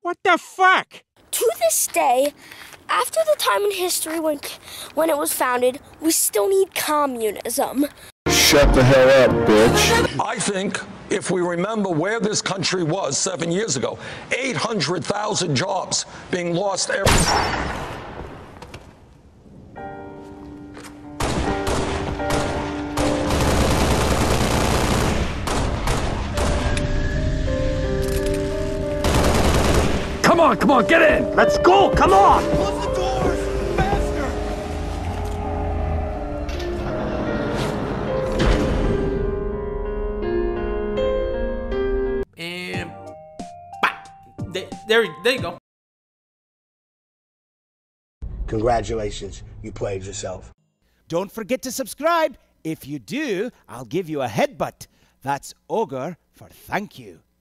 What the fuck? To this day, after the time in history when it was founded, we still need communism. Shut the hell up, bitch. I think if we remember where this country was 7 years ago, 800,000 jobs being lost every... Come on, get in! Let's go, come on! Close the doors! Faster! And... There you go. Congratulations, you played yourself. Don't forget to subscribe. If you do, I'll give you a headbutt. That's ogre for thank you.